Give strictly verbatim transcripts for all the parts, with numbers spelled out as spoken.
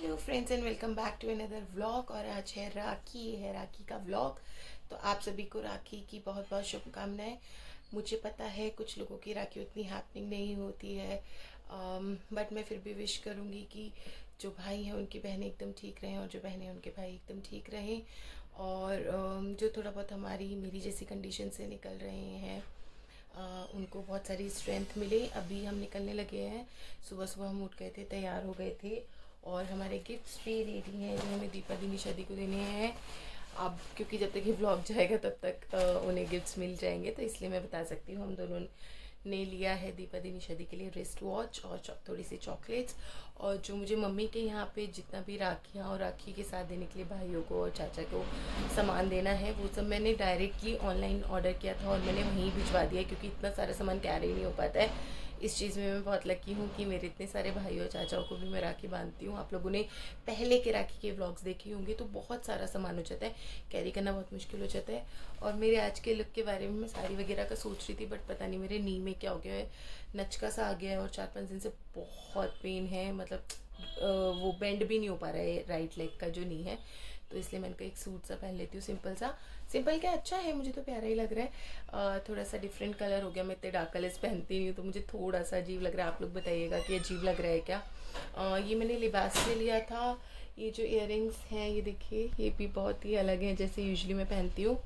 Hello friends and welcome back to another vlog. और आज है राखी, है राखी का व्लॉग। तो आप सभी को राखी की बहुत बहुत शुभकामनाएं। मुझे पता है कुछ लोगों की राखी उतनी हैपनिंग नहीं होती है, बट um, मैं फिर भी विश करूँगी कि जो भाई हैं उनकी बहनें एकदम ठीक रहें और जो बहनें उनके भाई एकदम ठीक रहें। और um, जो थोड़ा बहुत हमारी मेरी जैसी कंडीशन से निकल रहे हैं uh, उनको बहुत सारी स्ट्रेंथ मिले। अभी हम निकलने लगे हैं, सुबह सुबह हम उठ गए थे, तैयार हो गए थे और हमारे गिफ्ट्स भी रेडी हैं जो हमें दीपा दी निशा को देने हैं। अब क्योंकि जब तक ये व्लॉग जाएगा तब तक आ, उन्हें गिफ्ट्स मिल जाएंगे, तो इसलिए मैं बता सकती हूँ हम दोनों ने लिया है दीपा दी निशा के लिए रिस्ट वॉच और थोड़ी सी चॉकलेट्स। और जो मुझे मम्मी के यहाँ पे जितना भी राखियाँ और राखी के साथ देने के लिए भाइयों को और चाचा को सामान देना है वो सब मैंने डायरेक्टली ऑनलाइन ऑर्डर किया था और मैंने वहीं भिजवा दिया, क्योंकि इतना सारा सामान कैरी नहीं हो पाता है। इस चीज़ में मैं बहुत लकी हूँ कि मेरे इतने सारे भाई और चाचाओं को भी मैं राखी बांधती हूँ। आप लोगों ने पहले के राखी के व्लॉग्स देखे होंगे तो बहुत सारा सामान हो जाता है, कैरी करना बहुत मुश्किल हो जाता है। और मेरे आज के लुक के बारे में मैं साड़ी वगैरह का सोच रही थी, बट पता नहीं मेरे नी में क्या हो गया है, नचका सा आ गया है और चार पाँच दिन से बहुत पेन है। मतलब वो बेंड भी नहीं हो पा रहा है राइट लेग का जो नी है, तो इसलिए मैंने कहा एक सूट सा पहन लेती हूँ, सिंपल सा। सिंपल क्या अच्छा है, मुझे तो प्यारा ही लग रहा है। uh, थोड़ा सा डिफरेंट कलर हो गया, मैं इतने डार्क कलर्स पहनती नहीं हूँ तो मुझे थोड़ा सा अजीब लग रहा है। आप लोग बताइएगा कि अजीब लग रहा है क्या। uh, ये मैंने लिबास से लिया था। ये जो इयररिंग्स हैं ये देखिए, ये भी बहुत ही अलग हैं जैसे यूजुअली मैं पहनती हूँ।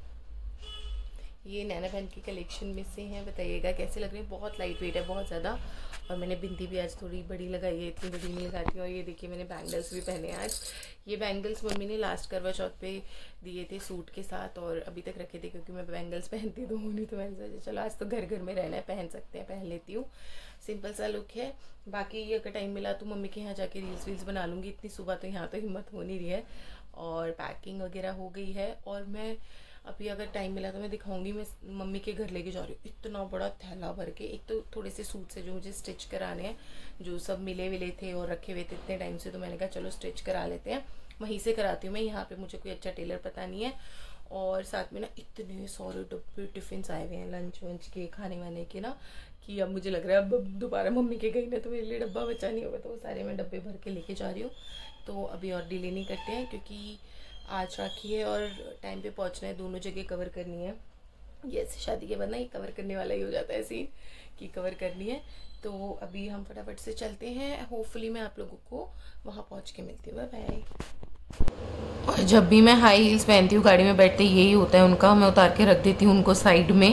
ये नैना बहन की कलेक्शन में से हैं, बताइएगा कैसे लग रहे हैं। बहुत लाइट वेट है, बहुत ज़्यादा। और मैंने बिंदी भी आज थोड़ी बड़ी लगाई है, इतनी बड़ी नहीं लगाती हूँ। और ये देखिए मैंने बैंगल्स भी पहने हैं आज। ये बैंगल्स मम्मी ने लास्ट करवा चौथ पे दिए थे सूट के साथ और अभी तक रखे थे, क्योंकि मैं बैंगल्स पहनती तो हूँ नहीं, तो मैंने सोचा चलो आज तो घर घर में रहना है, पहन सकते हैं, पहन लेती हूँ। सिंपल सा लुक है। बाकी ये अगर टाइम मिला तो मम्मी के यहाँ जाके रील्स वील्स बना लूँगी। इतनी सुबह तो यहाँ तो हिम्मत हो नहीं रही है। और पैकिंग वगैरह हो गई है और मैं अभी अगर टाइम मिला तो मैं दिखाऊंगी। मैं मम्मी के घर लेके जा रही हूँ इतना बड़ा थैला भर के। एक तो थोड़े से सूट से जो मुझे स्टिच कराने हैं, जो सब मिले विले थे और रखे हुए थे इतने टाइम से, तो मैंने कहा चलो स्टिच करा लेते हैं, वहीं से कराती हूँ मैं। यहाँ पे मुझे कोई अच्छा टेलर पता नहीं है। और साथ में ना इतने सारे डब्बे टिफिन आए हुए हैं लंच वंच के, खाने वाने के ना, कि अब मुझे लग रहा है अब दोबारा मम्मी के गई ना तो मेरे लिए डब्बा बचा नहीं होगा, तो वो सारे मैं डब्बे भर के लेके जा रही हूँ। तो अभी और डिले नहीं करते हैं, क्योंकि आज राखी है और टाइम पे पहुंचना है, दोनों जगह कवर करनी है। ये शादी के बाद ना ये कवर करने वाला ही हो जाता है सीन कि कवर करनी है। तो अभी हम फटाफट से चलते हैं। होपफुली मैं आप लोगों को वहाँ पहुँच के मिलती हूँ। Bye bye. और जब भी मैं हाई हील्स पहनती हूँ गाड़ी में बैठते यही होता है उनका, मैं उतार के रख देती हूँ उनको साइड में।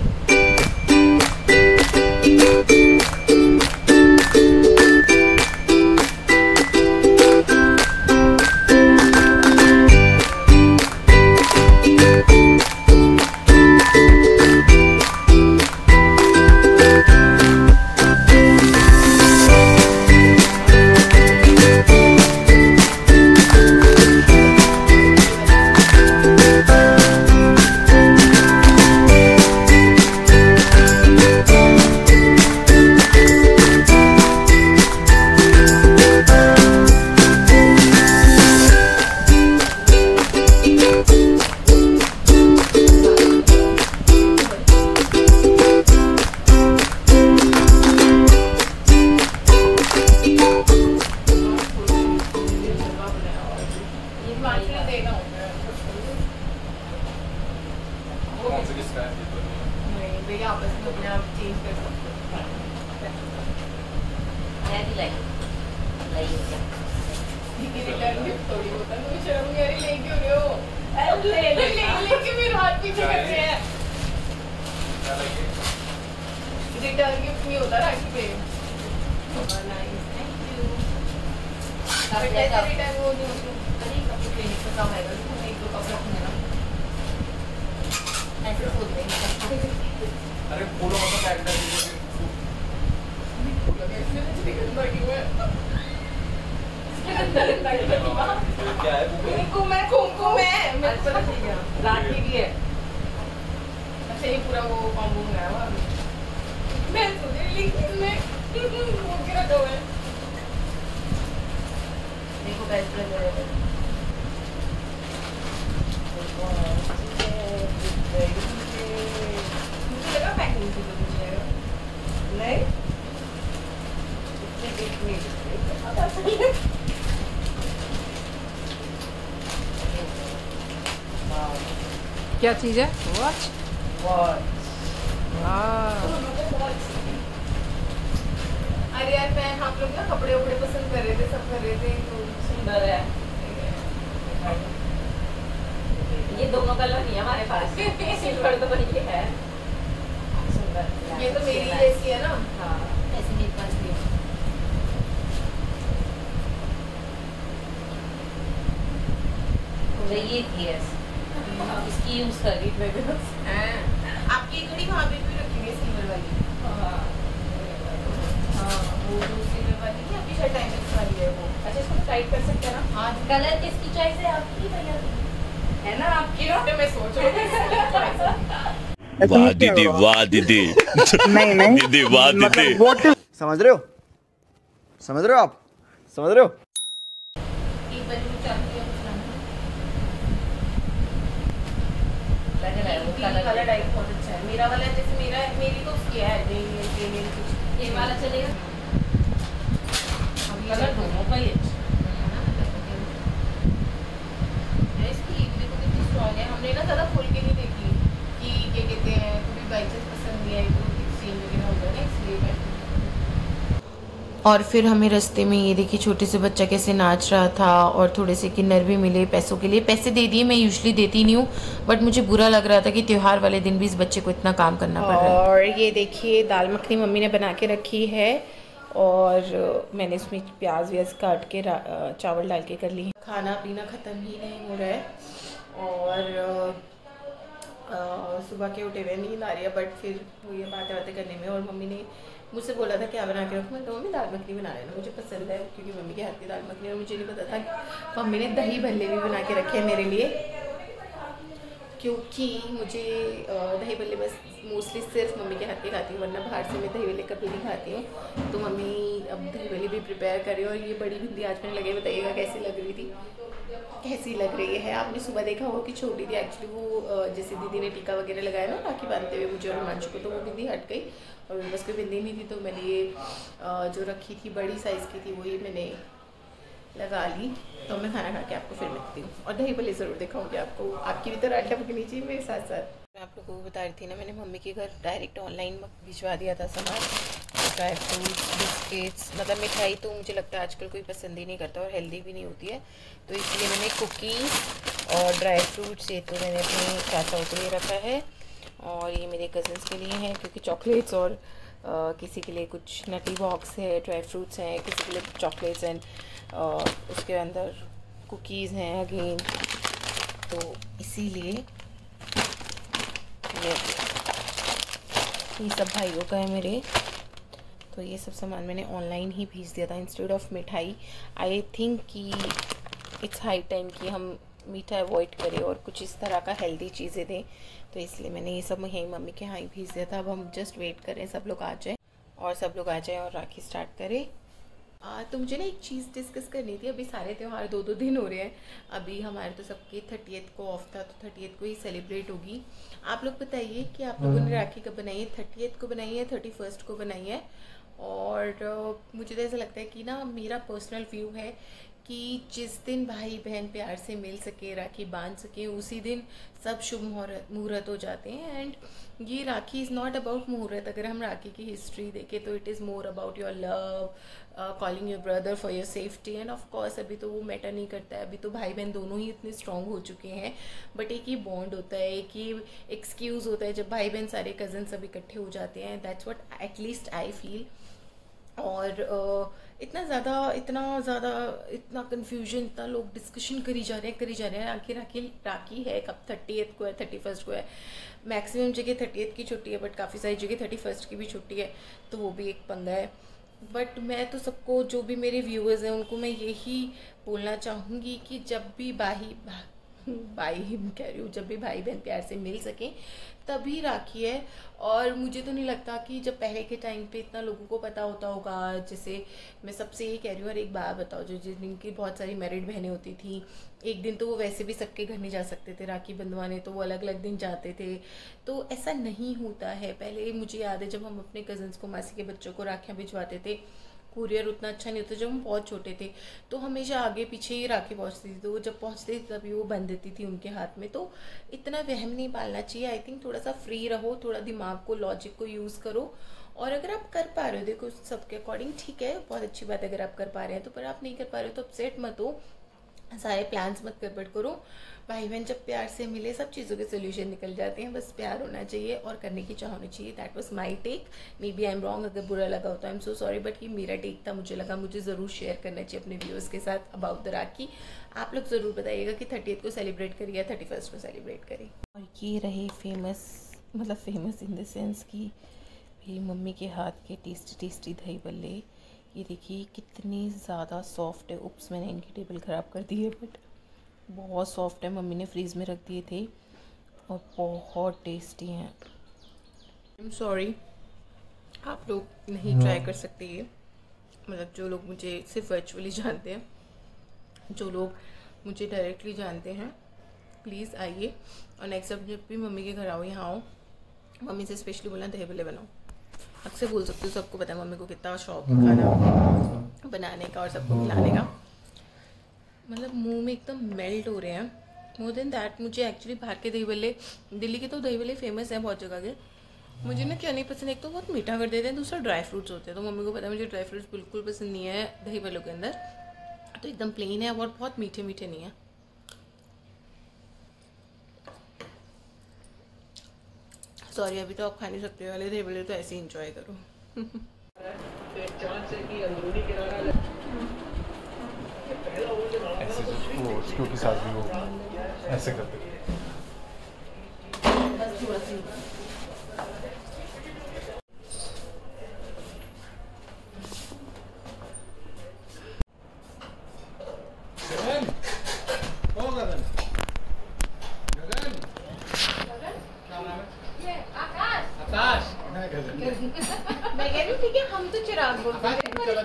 आपस में अपने आप चेंज कर सकते हैं। मैं भी लाई लाई ठीक है, रिटर्न गिफ्ट थोड़ी होता है, मुझे शर्म नहीं आ रही। ले क्यों रहे हो? ले ले ले लेके मेरे हाथ पीछे करते हैं। रिटर्न गिफ्ट नहीं होता राखी पे। Nice, thank you. रिटर्न वो नहीं होता, कहीं कभी क्लिनिक का काम आएगा तो एक दो कप रखूंगा ना, ऐसे बोलते हैं। अरे फूलों का तो कैरेक्टर क्या है? कुमकुम है, कुमकुम है, मेरे को पता चल गया। राखी भी है। अच्छा ये पूरा वो कॉम्बो है वो। मैं सोच रही इसमें वो क्या रखा हुआ है। देखो बेस्ट फ्रेंड है। मुझे लगा पैकिंग की तो मुझे नहीं इतने गिफ्ट नहीं क्या चीज़ है? वॉच। वॉच। अरे यार मैं हम लोग ना कपड़े वपड़े पसंद कर रहे थे, सब कर रहे थे, तो सुंदर है। ये दोनों कलर नहीं है हमारे पास, सिल्वर तो ये है सुंदर। ये तो मेरी जैसी है ना। हाँ ऐसे मेरे पास भी है। ये थी इसकी यूज कर रही मैं भी। आपकी घड़ी वहाँ पे भी रखी है सिल्वर वाली। हाँ वो सिल्वर वाली नहीं, आपकी शायद टाइम वाली है वो। अच्छा इसको टाइट कर सकते हैं ना? हाँ कलर किसकी चॉइस है? आपकी भैया है ना आपकी? तो मैं सोच रही हूँ वाह दीदी, वाह दीदी। नहीं नहीं दीदी वाह दीदी। मतलब समझ रहे हो, समझ रहे हो आप, समझ रहे हो? एक बार वो चालू किया कलर डाइट बहुत अच्छा है। मेरा वाला जैसे मेरा मेरी तो उसकी है नहीं, मेरी कुछ ये वाला चलेगा। कलर दोनों का ही अच्छा है। इसकी देखो कितनी स्ट्रॉन्ग है। हमने ना ज़्यादा खोल के नहीं देखी कि क्या कहते हैं, कभी बाई चांस पसंद नहीं आई तो एक्सचेंज वगैरह हो गया ना, इसलिए मैं। और फिर हमें रास्ते में ये देखिए छोटे से बच्चा कैसे नाच रहा था, और थोड़े से किन्नर भी मिले पैसों के लिए। पैसे दे दिए, मैं यूजुअली देती नहीं हूँ, बट मुझे बुरा लग रहा था कि त्यौहार वाले दिन भी इस बच्चे को इतना काम करना पड़ रहा है। और ये देखिए दाल मखनी मम्मी ने बना के रखी है, और मैंने इसमें प्याज व्याज काट के चावल डाल के कर ली है। खाना पीना ख़त्म ही नहीं हो रहा है, और सुबह के उठे हुए नींद आ रही है, बट फिर वो ये बातें बातें करने में। और मम्मी ने मुझसे बोला था क्या बना के रखूँ, मैं तो मम्मी दाल मखनी बना लेना, मुझे पसंद है क्योंकि मम्मी के हाथ की दाल मखनी। और मुझे नहीं पता था कि मम्मी ने दही भल्ले भी बना के रखे हैं मेरे लिए, क्योंकि मुझे दही भल्ले बस मोस्टली सिर्फ मम्मी के हाथ के खाती हूँ, वरना बाहर से मैं दही भल्ले कभी नहीं खाती हूँ। तो मम्मी अब दही भल्ले भी प्रिपेयर कर रही है। और ये बड़ी भिंडी आज मैंने लगे, बताइएगा कैसी लग रही थी, कैसी लग रही है। आपने सुबह देखा होगा कि छोटी थी एक्चुअली वो, जैसे दीदी ने टीका वगैरह लगाया ना राखी बांधते हुए मुझे और हिमांशु को, तो वो बिंदी हट गई और बस कोई बिंदी नहीं थी। तो मैंने ये जो रखी थी बड़ी साइज़ की थी, वही मैंने लगा ली। तो मैं खाना खा के आपको फिर मिलती हूँ, और दही भल्ले ज़रूर दिखाऊंगी आपको। आपकी भी तो रात टपकनी चाहिए मेरे साथ साथ। मैं आप लोगों को बता रही थी ना, मैंने मम्मी के घर डायरेक्ट ऑनलाइन भिजवा दिया था सामान, ड्राई फ्रूट्स, बिस्किट्स, मतलब मिठाई तो मुझे लगता है आजकल कोई पसंद ही नहीं करता और हेल्दी भी नहीं होती है, तो इसलिए मैंने कुकीज़ और ड्राई फ्रूट्स ये तो मैंने अपने चाचाओं के लिए रखा है, और ये मेरे कज़न्स के लिए हैं क्योंकि चॉकलेट्स, और आ, किसी के लिए कुछ नटी बॉक्स है, ड्राई फ्रूट्स हैं, किसी के लिए चॉकलेट्स एंड उसके अंदर कुकीज़ हैं अगेन, तो इसीलिए ये ये सब भाइयों का है मेरे। तो ये सब सामान मैंने ऑनलाइन ही भेज दिया था इंस्टेड ऑफ मिठाई। आई थिंक कि इट्स हाई टाइम कि हम मीठा अवॉइड करें और कुछ इस तरह का हेल्दी चीज़ें दें, तो इसलिए मैंने ये सब यहीं मम्मी के यहाँ ही भेज दिया था। अब हम जस्ट वेट करें सब लोग आ जाए, और सब लोग आ जाए और राखी स्टार्ट करें। आ, तो मुझे ना एक चीज़ डिस्कस करनी थी। अभी सारे त्यौहार दो दो दिन हो रहे हैं, अभी हमारे तो सबके थर्टियथ को ऑफ था, तो थर्टियथ को ही सेलिब्रेट होगी। आप लोग बताइए कि आप लोगों ने राखी कब बनाई है, थर्टियथ को बनाई है, थर्टी फर्स्ट को बनाई है। और uh, मुझे तो ऐसा लगता है कि ना, मेरा पर्सनल व्यू है कि जिस दिन भाई बहन प्यार से मिल सके, राखी बांध सके, उसी दिन सब शुभ मुहूर्त हो जाते हैं। एंड ये राखी इज़ नॉट अबाउट मुहूर्त। अगर हम राखी की हिस्ट्री देखें तो it is more about your love, calling your brother for your safety, and of course अभी तो वो मैटर नहीं करता है, अभी तो भाई बहन दोनों ही इतने स्ट्रॉन्ग हो चुके हैं। बट एक ही बॉन्ड होता है, एक ही एक्सक्यूज़ होता है जब भाई बहन सारे कज़न सब इकट्ठे हो जाते हैं। That's what at least I feel. और uh, इतना ज़्यादा इतना ज़्यादा इतना कन्फ्यूजन, इतना लोग डिस्कशन करी जा रहे हैं करी जा रहे हैं आखिर राखी राखी है कब, थर्टीएथ को है, थर्टी फर्स्ट को है। मैक्सिमम जगह थर्टीएथ की छुट्टी है, बट काफ़ी सारी जगह थर्टी फर्स्ट की भी छुट्टी है, तो वो भी एक पंगा है। बट मैं तो सबको, जो भी मेरे व्यूअर्स हैं, उनको मैं यही बोलना चाहूँगी कि जब भी भाई भाई कह रही हूँ जब भी भाई बहन प्यार से मिल सकें तभी राखी है। और मुझे तो नहीं लगता कि जब पहले के टाइम पे इतना लोगों को पता होता होगा। जैसे मैं सबसे यही कह रही हूँ, और एक बात बताओ, जो जिनकी बहुत सारी मैरिड बहनें होती थी, एक दिन तो वो वैसे भी सबके घर नहीं जा सकते थे राखी बंधवाने, तो वो अलग अलग दिन जाते थे। तो ऐसा नहीं होता है। पहले मुझे याद है जब हम अपने कज़न्स को, मासी के बच्चों को राखियाँ भिजवाते थे, कुरियर उतना अच्छा नहीं होता। जब हम बहुत छोटे थे तो हमेशा आगे पीछे ही राखी पहुंचती थी, तो जब पहुंचती थी तभी वो बंध देती थी उनके हाथ में। तो इतना वहम नहीं पालना चाहिए। आई थिंक थोड़ा सा फ्री रहो, थोड़ा दिमाग को, लॉजिक को यूज़ करो। और अगर आप कर पा रहे हो, देखो सबके अकॉर्डिंग ठीक है, बहुत अच्छी बात है अगर आप कर पा रहे हैं तो, पर आप नहीं कर पा रहे हो तो अपसेट मत हो, सारे प्लान्स मत गड़बड़ करो। भाई बहन जब प्यार से मिले सब चीज़ों के सोल्यूशन निकल जाते हैं, बस प्यार होना चाहिए और करने की चाह होनी चाहिए। That was my take, maybe I am wrong, अगर बुरा लगा हो तो I am so sorry, but ये मेरा टेक था, मुझे लगा मुझे ज़रूर शेयर करना चाहिए अपने व्यूअर्स के साथ अबाउट द राखी। आप लोग ज़रूर बताइएगा कि थर्टीएथ को सेलिब्रेट करिए या थर्टी फर्स्ट को सेलिब्रेट करिए। और ये रहे फेमस, मतलब फेमस इन द सेंस कि मेरी मम्मी के हाथ के टेस्टी टेस्टी दही बल्ले। ये देखिए कितनी ज़्यादा सॉफ्ट है। उप्स, मैंने इनकी टेबल ख़राब कर दी है, बट बहुत सॉफ्ट है। मम्मी ने फ्रीज़ में रख दिए थे और बहुत टेस्टी हैं। आई एम सॉरी, आप लोग नहीं ट्राई कर सकते ये, मतलब जो लोग मुझे सिर्फ वर्चुअली जानते हैं, जो लोग मुझे डायरेक्टली जानते हैं प्लीज़ आइए। और नेक्स्ट अब जब भी मम्मी के घर आओ, यहाँ आओ, मम्मी से स्पेशली बोलना दही बल्ले बनाओ। अक्सर बोल सकते हो, सबको पता है मम्मी को कितना शौक खाना बनाने का और सबको खिलाने का। मतलब मुंह में एकदम मेल्ट हो रहे हैं। मोर देन दैट, मुझे एक्चुअली बाहर के दही बल्ले, दिल्ली के तो दही बल्ले फेमस हैं बहुत जगह के, मुझे ना क्या नहीं पसंद, एक तो बहुत मीठा कर देते हैं, दूसरा ड्राई फ्रूट्स होते हैं। तो मम्मी को पता है मुझे ड्राई फ्रूट्स बिल्कुल पसंद नहीं है दही बल्लों के अंदर, तो एकदम प्लेन है और बहुत मीठे मीठे नहीं है। सॉरी, अभी तो आप खा नहीं सकते वाले दही बल्ले, तो ऐसे ही इंजॉय करो। ऐसे वो उसको के साथ भी वो ऐसे करते बस थोड़ा सा मैं कह रही हूँ ठीक है, हम तो चिराग बोलते हैं,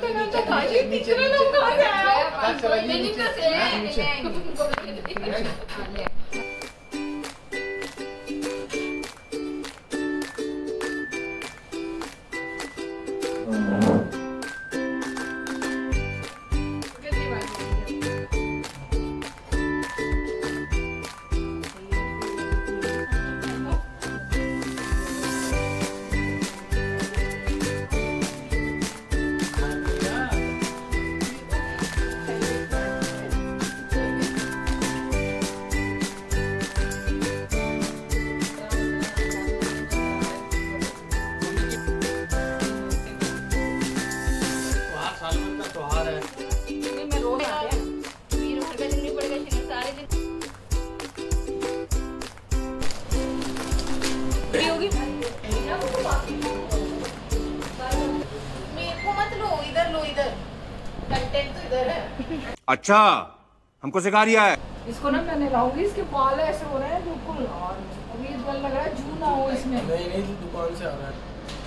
अच्छा, हमको सिखा रिया है। इसको ना मैं नहलाऊंगी, इसके बाल ऐसे हो रहे हैं बिल्कुल, और अभी इस बार लग रहा है जू ना हो इसमें। नहीं नहीं, दुकान से आ रहा है।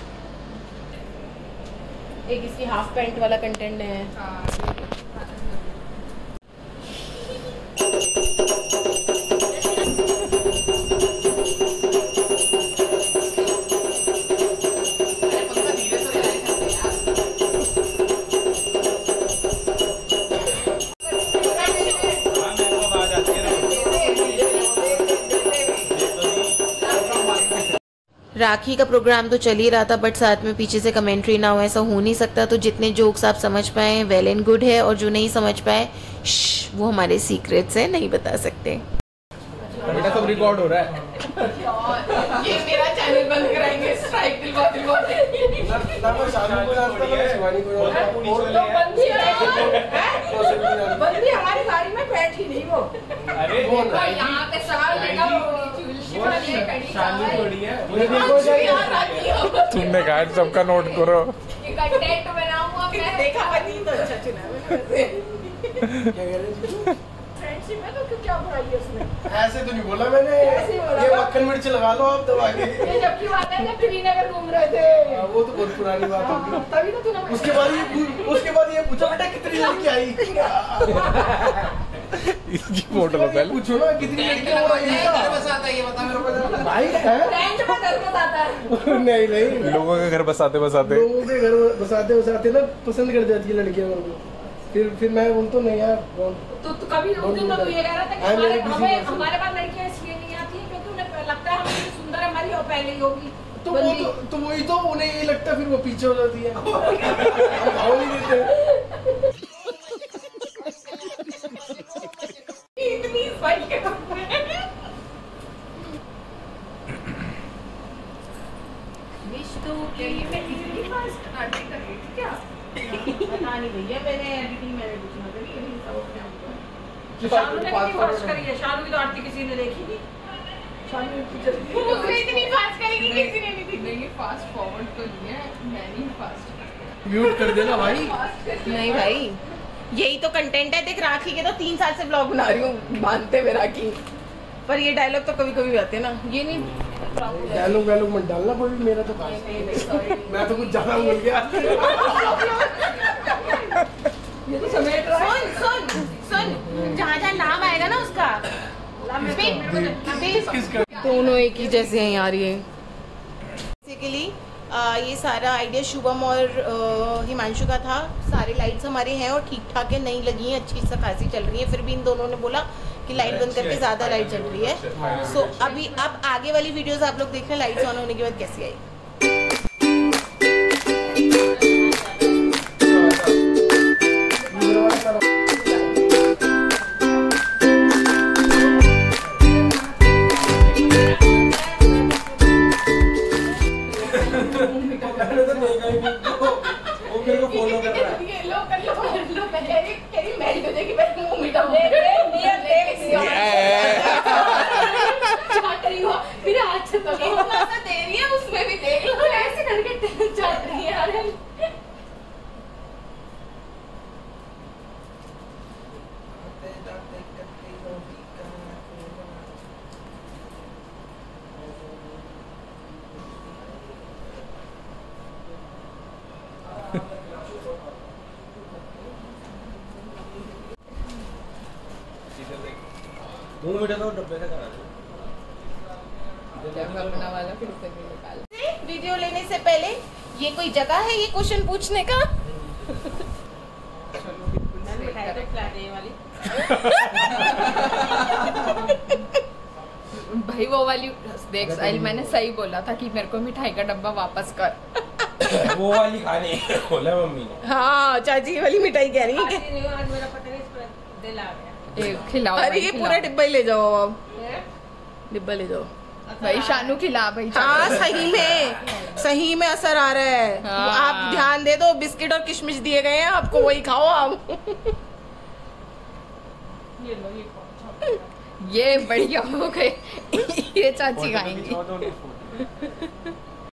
एक इसकी हाफ पैंट वाला कंटेंट है। राखी का प्रोग्राम तो चल ही रहा था, बट साथ में पीछे से कमेंट्री ना हो, ऐसा हो नहीं सकता। तो जितने जोक्स आप समझ पाए वेल एंड गुड है, और जो नहीं समझ पाए वो हमारे सीक्रेट्स हैं, नहीं बता सकते। बेटा सब रिकॉर्ड हो रहा है। ये मेरा चैनल बंद कराएंगे, स्ट्राइक दिलवा दिलवा के। ना मैं शादी को जानता हूं, शिवानी को जानता हूं। और तो बंदी है, बंदी हमारी गाड़ी में बैठी नहीं वो। अरे वो यहाँ पे सवाल देखा, शादी थोड़ी है। तुमने कहा सबका नोट करो। ये कंटेंट बनाऊंगा मैं। देखा पति तो अच्छा चुना है। क्या कह रहे हैं? फ्रेंडशिप में तो क्या बुराई है उसमें? ऐसे तो नहीं बोला मैंने। ये मक्खन मिर्च लगा लो आप दबा के। ये जब की बात है जब श्रीनगर घूम रहे थे। वो तो बहुत पुरानी बात होगी। तभी तो तूने उसके बाद ये उसके बाद ये पूछा बेटा कितनी लड़की आई। इसकी फोटो लो पहले। पूछो ना कितनी लड़कियां हो रही हैं। घर बसाता है ये बता मेरे को भाई है। रेंट में घर बसाता है। नहीं नहीं लोगों के घर बसाते बसाते लोगों के घर बसाते बसाते ना पसंद कर जाती है लड़कियां मेरे को। फिर फिर मैं बोलता हूँ नहीं यार। तो तो कभी उस दिन तो ये कह रहा था कि हमारे हमें हमारे पास लड़कियां इसलिए नहीं आती हैं क्योंकि उन्हें लगता है हम सुंदर हमारी और पहले ही होगी। तो वो तो, तो वही तो उन्हें ये लगता है फिर वो पीछे हो जाती है। हम भाव नहीं देते। इतनी सही के विश तो के लिए मैं इतनी फास्ट आर्टिकल कर रही थी क्या? पता नहीं भैया मैंने एडिटिंग में कुछ ना करी लेकिन सब अपने आप को शानू ने कितनी फास्ट करी है। शानू की तो आरती किसी ने देखी नहीं। शानू की जल्दी उसने इतनी फास्ट करी कि किसी ने नहीं देखी। नहीं फास्ट फॉरवर्ड तो नहीं है मैंने फास्ट म्यूट कर देना भाई। नहीं भाई यही तो कंटेंट है। देख राखी के तो तीन साल से ब्लॉग बना रही हूँ मानते हुए राखी, पर ये डायलॉग तो कभी कभी आते हैं ना। ये नहीं डायलॉग वैलॉग मत डालना कोई भी। मेरा तो मैं तो कुछ ज्यादा बोल गया। ये तो समेट रहा है। सुन सुन सुन जहाँ जहाँ नाम आएगा ना उसका दोनों एक ही जैसे हैं यार। ये बेसिकली ये सारा आइडिया शुभम और आ, हिमांशु का था। सारे लाइट्स हमारे हैं और ठीक ठाक है, नहीं लगी हैं, अच्छी सा खासी चल रही है। फिर भी इन दोनों ने बोला कि लाइट बंद करके ज़्यादा लाइट चल रही है। सो so, अभी अब आगे वाली वीडियोस आप लोग देख रहे हैं लाइट्स ऑन होने के बाद कैसी आई। उसमें भी देख लो ऐसे करके चल रही है यार। मुंह मिटा तो डब्बे से करा दो। वाला फिर से निकाल। वीडियो लेने से पहले ये कोई जगह है ये क्वेश्चन पूछने का? भाई वो वाली देख साहिल मैंने सही बोला था कि मेरे को मिठाई का डब्बा वापस कर। वो वाली खानी है बोला मम्मी ने। हाँ चाची वाली मिठाई कह रही है। आज मेरा पता नहीं इस पर दिल आ गया। खिलाओ अरे ये पूरा डिब्बा ही ले जाओ अब। डिब्बा ले जाओ भाई। शानू खिला भाई। हाँ सही में सही में असर आ रहा है। हाँ। आप ध्यान दे दो बिस्किट और किशमिश दिए गए हैं आपको, वही खाओ आप। ये लो ये ये बढ़िया हो गए। ये चाची खाएंगी।